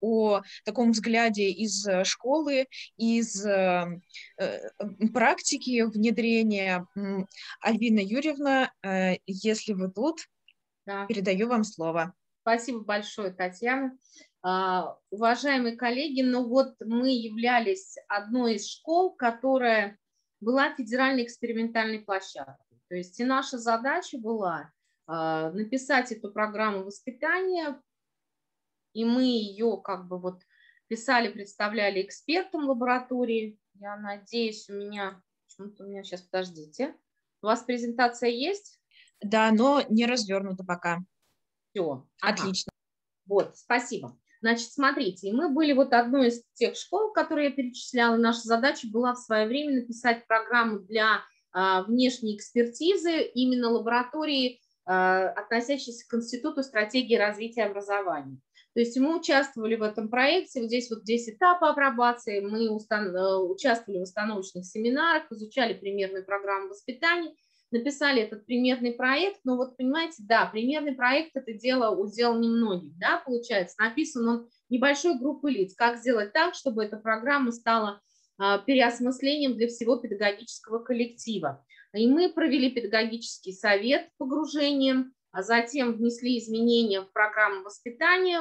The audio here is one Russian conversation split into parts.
о таком взгляде из школы, из практики внедрения. Альбина Юрьевна, если вы тут, Да. передаю вам слово. Спасибо большое, Татьяна. Уважаемые коллеги, ну вот мы являлись одной из школ, которая была федеральной экспериментальной площадкой. То есть и наша задача была написать эту программу воспитания, и мы ее как бы вот писали, представляли экспертам лаборатории. Я надеюсь, почему-то у меня сейчас, подождите. У вас презентация есть? Да, но не развернута пока. Все. Отлично. Вот, спасибо. Значит, смотрите, мы были вот одной из тех школ, которые я перечисляла. Наша задача была в свое время написать программу для внешней экспертизы именно лаборатории, относящейся к Институту стратегии развития образования. То есть мы участвовали в этом проекте, вот здесь этапы апробации, мы участвовали в установочных семинарах, изучали примерную программу воспитания, написали этот примерный проект, но вот понимаете, да, примерный проект – это удел немногих, да, получается, написан он небольшой группы лиц, как сделать так, чтобы эта программа стала переосмыслением для всего педагогического коллектива. И мы провели педагогический совет погружением, а затем внесли изменения в программу воспитания.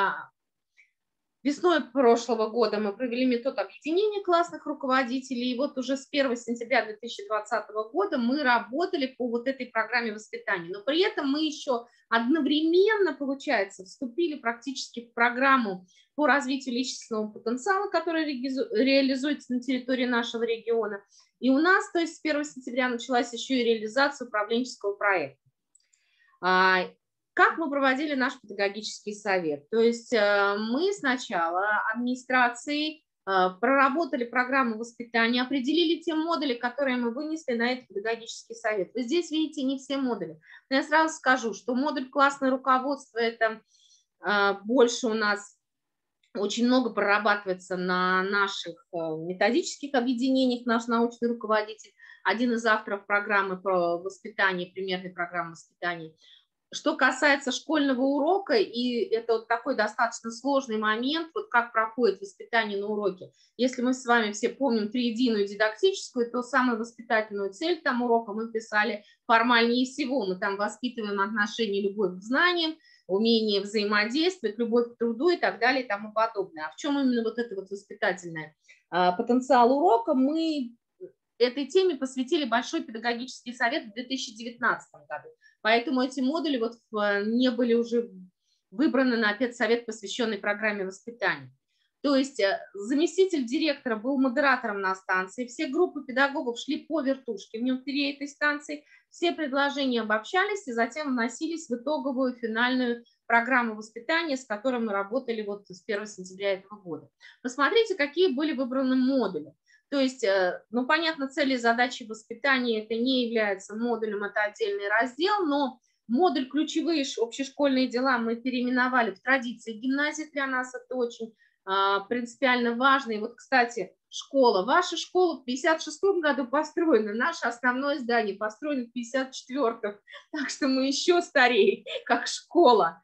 Весной прошлого года мы провели метод объединения классных руководителей, и вот уже с 1 сентября 2020 года мы работали по вот этой программе воспитания. Но при этом мы еще одновременно, получается, вступили практически в программу по развитию личностного потенциала, которая реализуется на территории нашего региона. И у нас, то есть с 1 сентября, началась еще и реализация управленческого проекта. Как мы проводили наш педагогический совет? То есть мы сначала администрацией проработали программу воспитания, определили те модули, которые мы вынесли на этот педагогический совет. Вы здесь видите не все модули. Но я сразу скажу, что модуль «Классное руководство» – это больше у нас очень много прорабатывается на наших методических объединениях, наш научный руководитель, один из авторов программы про воспитание, примерной программы воспитания. Что касается школьного урока, и это вот такой достаточно сложный момент, вот как проходит воспитание на уроке. Если мы с вами все помним триединую дидактическую, то самую воспитательную цель там урока мы писали формальнее всего. Мы там воспитываем отношение, любовь к знаниям, умение взаимодействовать, любовь к труду и так далее и тому подобное. А в чем именно вот это вот воспитательное потенциал урока? Мы этой теме посвятили большой педагогический совет в 2019 году. Поэтому эти модули вот не были уже выбраны на педсовет, посвященный программе воспитания. То есть заместитель директора был модератором на станции, все группы педагогов шли по вертушке внутри этой станции, все предложения обобщались и затем вносились в итоговую финальную программу воспитания, с которой мы работали вот с 1 сентября этого года. Посмотрите, какие были выбраны модули. То есть, ну, понятно, цели и задачи воспитания это не является модулем, это отдельный раздел, но модуль «Ключевые общешкольные дела» мы переименовали в «Традиции гимназии». Для нас это очень принципиально важно. И вот, кстати, школа. Ваша школа в 1956 году построена, наше основное здание построено в 1954. Так что мы еще старее, как школа.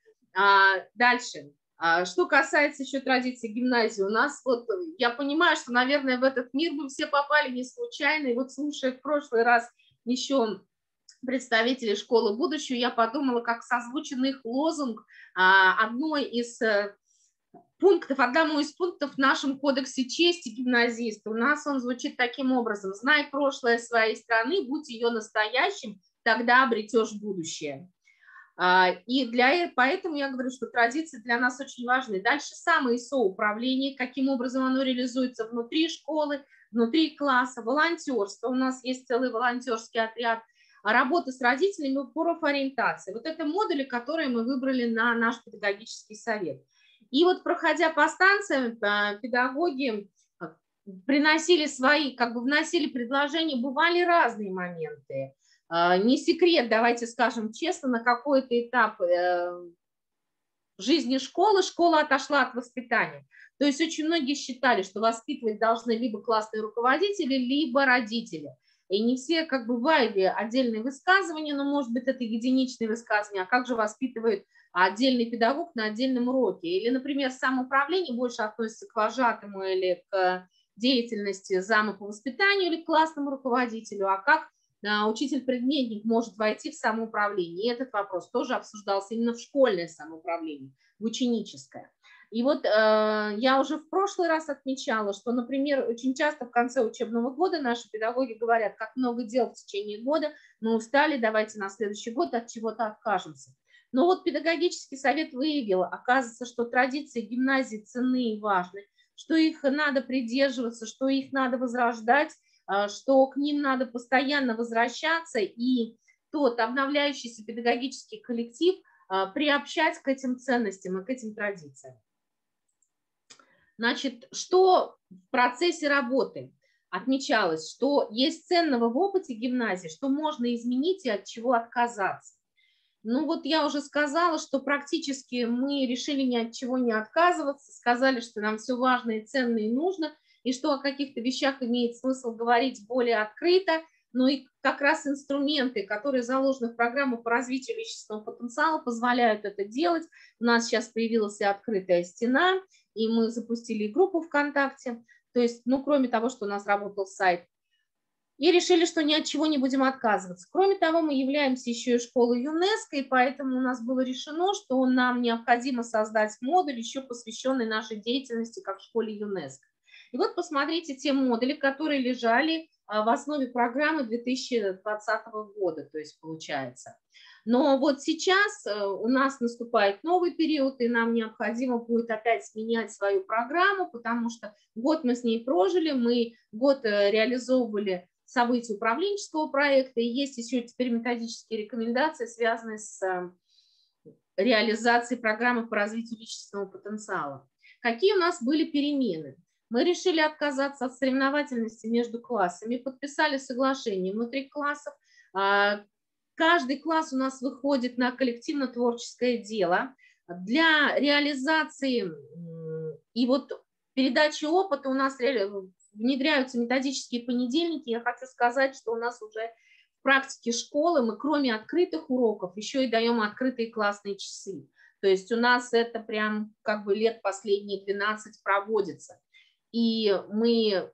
Дальше. Что касается еще традиций гимназии, у нас вот, я понимаю, что, наверное, в этот мир мы все попали не случайно, и вот слушая в прошлый раз еще представителей школы будущего, я подумала, как созвучен их лозунг одному из пунктов в нашем кодексе чести гимназиста. У нас он звучит таким образом: «Знай прошлое своей страны, будь ее настоящим, тогда обретешь будущее». И поэтому я говорю, что традиции для нас очень важны. Дальше самое соуправление, каким образом оно реализуется внутри школы, внутри класса, волонтерство. У нас есть целый волонтерский отряд, работа с родителями, профориентация. Вот это модули, которые мы выбрали на наш педагогический совет. И вот проходя по станциям, педагоги приносили вносили предложения, бывали разные моменты. Не секрет, давайте скажем честно, на какой-то этап жизни школа отошла от воспитания. То есть очень многие считали, что воспитывать должны либо классные руководители, либо родители. И не все бывали отдельные высказывания, но, может быть, это единичные высказывания. А как же воспитывают а отдельный педагог на отдельном уроке. Или, например, самоуправление больше относится к вожатому или к деятельности зама по воспитанию или к классному руководителю, а как учитель-предметник может войти в самоуправление. И этот вопрос тоже обсуждался именно в школьное самоуправление, в ученическое. И вот я уже в прошлый раз отмечала, что, например, очень часто в конце учебного года наши педагоги говорят, как много дел в течение года, мы устали, давайте на следующий год от чего-то откажемся. Но вот педагогический совет выявил, оказывается, что традиции гимназии ценны и важны, что их надо придерживаться, что их надо возрождать, что к ним надо постоянно возвращаться, и тот обновляющийся педагогический коллектив приобщать к этим ценностям и к этим традициям. Значит, что в процессе работы отмечалось, что есть ценного в опыте гимназии, что можно изменить и от чего отказаться. Ну вот я уже сказала, что практически мы решили ни от чего не отказываться, сказали, что нам все важно и ценно и нужно, и что о каких-то вещах имеет смысл говорить более открыто, но и как раз инструменты, которые заложены в программу по развитию личностного потенциала, позволяют это делать. У нас сейчас появилась открытая стена, и мы запустили группу ВКонтакте, то есть, ну, кроме того, что у нас работал сайт, и решили, что ни от чего не будем отказываться. Кроме того, мы являемся еще и школой ЮНЕСКО, и поэтому у нас было решено, что нам необходимо создать модуль, еще посвященный нашей деятельности как школе ЮНЕСКО. И вот посмотрите те модули, которые лежали в основе программы 2020 года, то есть получается. Но вот сейчас у нас наступает новый период, и нам необходимо будет опять менять свою программу, потому что год мы с ней прожили, мы год реализовывали события управленческого проекта, и есть еще теперь методические рекомендации, связанные с реализацией программы по развитию личностного потенциала. Какие у нас были перемены? Мы решили отказаться от соревновательности между классами, подписали соглашение внутри классов. Каждый класс у нас выходит на коллективно-творческое дело. Для реализации и вот передачи опыта у нас внедряются методические понедельники. Я хочу сказать, что у нас уже в практике школы мы кроме открытых уроков еще и даем открытые классные часы. То есть у нас это прям как бы лет последние 12 проводится. И мы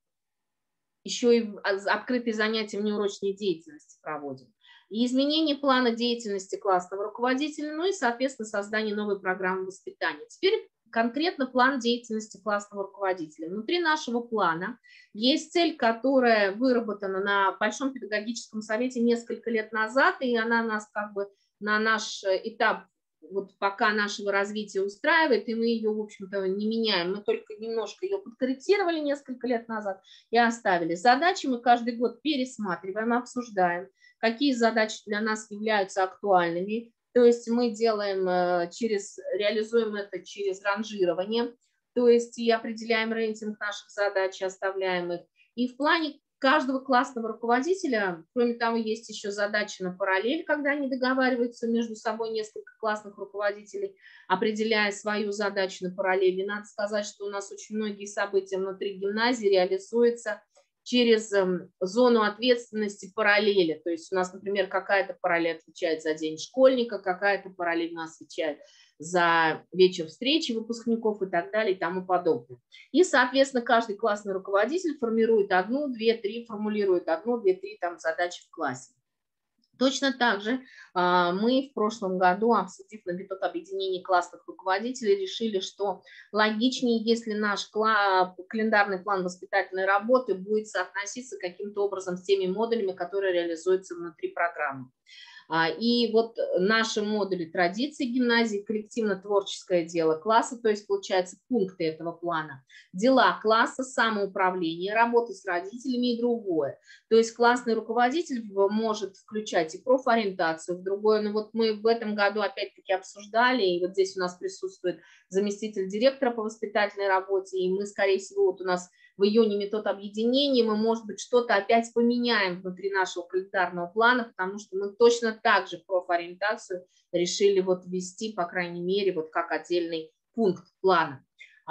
еще и открытые занятия внеурочной деятельности проводим. И изменение плана деятельности классного руководителя, ну и, соответственно, создание новой программы воспитания. Теперь конкретно план деятельности классного руководителя. Внутри нашего плана есть цель, которая выработана на Большом педагогическом совете несколько лет назад, и она нас как бы на наш этап вот пока нашего развития устраивает, и мы ее, в общем-то, не меняем. Мы только немножко ее подкорректировали несколько лет назад и оставили. Задачи мы каждый год пересматриваем, обсуждаем, какие задачи для нас являются актуальными. То есть мы делаем реализуем это через ранжирование, то есть и определяем рейтинг наших задач, оставляем их. И в плане каждого классного руководителя, кроме того, есть еще задачи на параллель, когда они договариваются между собой, несколько классных руководителей, определяя свою задачу на параллели. Надо сказать, что у нас очень многие события внутри гимназии реализуются через зону ответственности параллели. То есть у нас, например, какая-то параллель отвечает за день школьника, какая-то параллель у нас отвечает за вечер встречи выпускников и так далее и тому подобное. И, соответственно, каждый классный руководитель формирует одну, две, три, формулирует одну, две, три там задачи в классе. Точно так же мы в прошлом году, обсудив на метод объединения классных руководителей, решили, что логичнее, если наш календарный план воспитательной работы будет соотноситься каким-то образом с теми модулями, которые реализуются внутри программы. И вот наши модули традиции гимназии, коллективно-творческое дело класса, то есть получается пункты этого плана, дела класса, самоуправление, работа с родителями и другое. То есть классный руководитель может включать и профориентацию в другое. Но вот мы в этом году опять-таки обсуждали, и вот здесь у нас присутствует заместитель директора по воспитательной работе, и мы, скорее всего, вот у нас в июне метод объединения, мы, может быть, что-то опять поменяем внутри нашего календарного плана, потому что мы точно так же профориентацию решили вот ввести, по крайней мере, вот как отдельный пункт плана.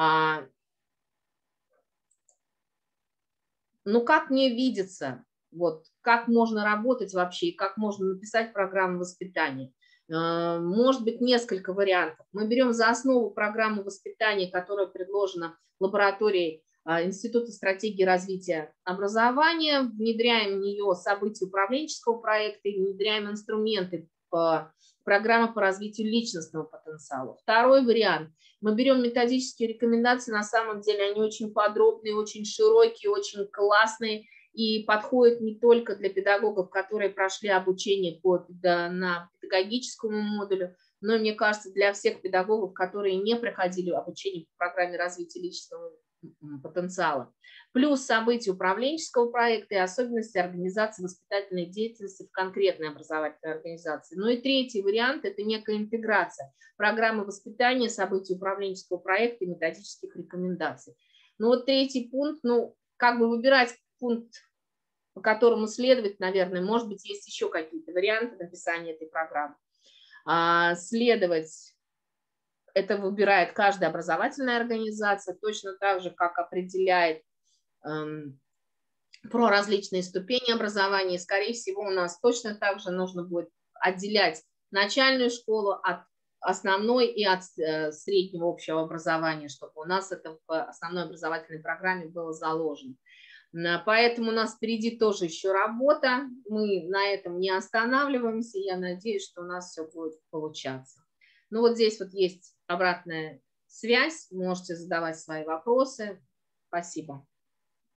Ну, как мне видится, вот, как можно работать вообще, как можно написать программу воспитания? Может быть, несколько вариантов. Мы берем за основу программу воспитания, которая предложена лабораторией Института стратегии развития образования, внедряем в нее события управленческого проекта и внедряем инструменты программы по развитию личностного потенциала. Второй вариант. Мы берем методические рекомендации, на самом деле они очень подробные, очень широкие, очень классные и подходят не только для педагогов, которые прошли обучение на педагогическому модулю, но, мне кажется, для всех педагогов, которые не проходили обучение по программе развития личностного потенциала. Плюс события управленческого проекта и особенности организации воспитательной деятельности в конкретной образовательной организации. Ну и третий вариант – это некая интеграция программы воспитания, событий управленческого проекта и методических рекомендаций. Ну вот третий пункт, ну как бы выбирать пункт, по которому следовать, наверное, может быть, есть еще какие-то варианты написания этой программы. Следовать это выбирает каждая образовательная организация, точно так же, как определяет про различные ступени образования. Скорее всего, у нас точно так же нужно будет отделять начальную школу от основной и от среднего общего образования, чтобы у нас это в основной образовательной программе было заложено. Поэтому у нас впереди тоже еще работа. Мы на этом не останавливаемся. Я надеюсь, что у нас все будет получаться. Ну вот здесь вот есть обратная связь. Можете задавать свои вопросы. Спасибо.